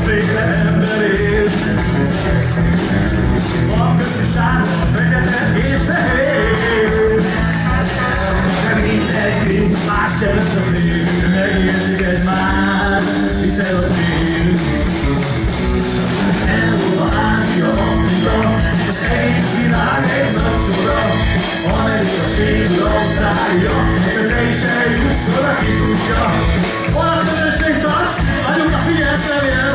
sokféle emberét. Van közti sárga, fekete és fehér. De mindenki más jelent a szél, megértik egymást, hiszen a szél. Európa, Ázsia, Afrika, az egész világ egy nagy csoda. Amerika, sérül, Ausztrália, hiszen te is eljutsz oda, ki tudja. Hol a közösség tartsz? Anyuka, figyelsz remélem!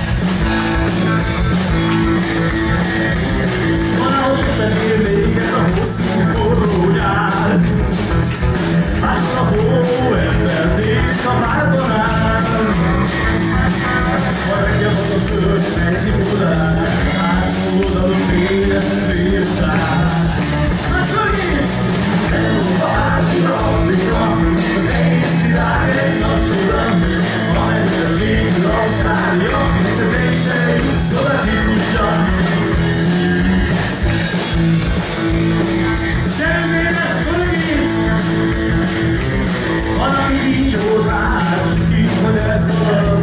Valahol sokat ér véget a hosszú forró nyár. Máskor a hóember téged a várban áll. Maradja az a föld, egy órád, más oldalon életben vértál. Hát fölgép! Európa, Ázsia, Afrika, az egész világ egy nagy csoda. Amerika, sérül, Ausztrália, hiszen te is eljutsz oda, ki tudja. Gyerünk, fölgép! Van, aki így órád, ki, hogy elszalad.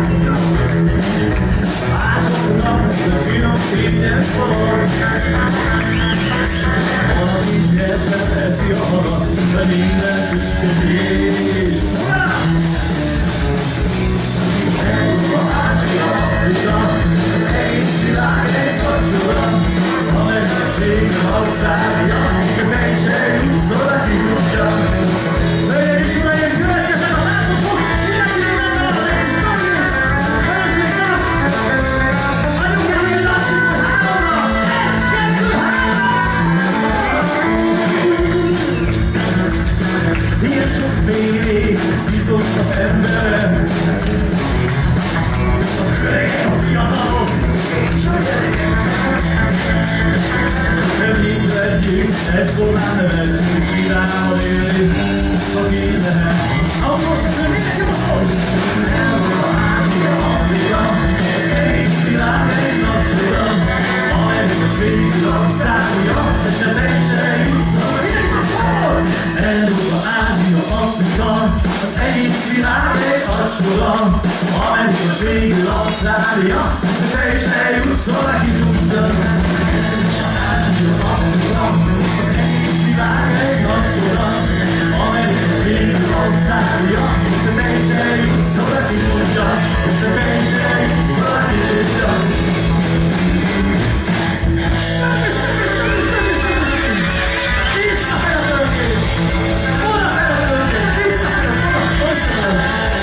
Másoknak a finom fényes szalad. Valaki nyersen teszi a halat, de minden üstödés. Európa, Ázsia, Afrika, az egész világ egy nagy csoda. Amerika, sérül, Ausztrália, csak te is eljutsz oda, ki tudja. Hölgyeim és uraim, következzen a láncosok! Mindenki rendben az egész tagja! Először azt! Anyukám, én lássuk, hogy háromra! 1, 2, 3! Ilyen sok fényé bizony az emberem. Az öregek, a fiatalok és a gyerekek. De mindegyik egyformán nevet, színával élni, aki lehet. Ahhoz most, hogy mindenki most hogy! Európa, Ázsia, Afrika, az egész világ egy nagy csoda. Amerika, sérül, Ausztrália, egyszer te is eljutsz, mindenki most hogy! Európa, Ázsia, Afrika, az egész világ egy nagy csoda. Amerika, sérül, Ausztrália, egyszer te is eljutsz, ki tudja. Az egész világ egy nagy csoda. Amerika, sérül, Ausztrália, hiszen te is eljutsz oda, ki tudja. Hiszen te is eljutsz oda, ki tudja. Visszafele töltjét! Odafele töltjét! Visszafele! Köszönöm!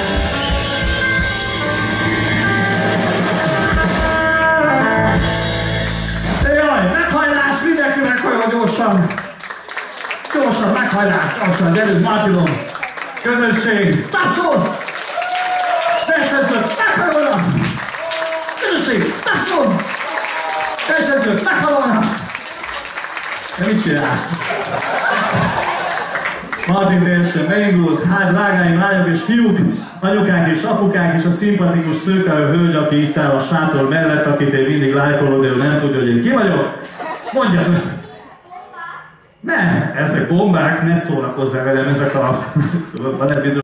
Jaj, meghajlás! Mindenki meghajlal gyorsan! Gyorsan, meghajlás! Gyorsan, gyerünk, Martinon! Közösség! Tapsol! Versenyzők, meghajolnak! Közösség, tapsol! Versenyzők, meghajolnak! De mit csinálsz? Martin teljesen beindult. Hát, drágáim, lányok és fiúk, anyukák és apukák, és a szimpatikus szőkelő hölgy, aki itt áll a sátor mellett, akit én mindig lájkolok, de ő nem tudja, hogy én ki vagyok. Mondjátok! Nem, ezek bombák, ne szórakozzál velem, ezek a...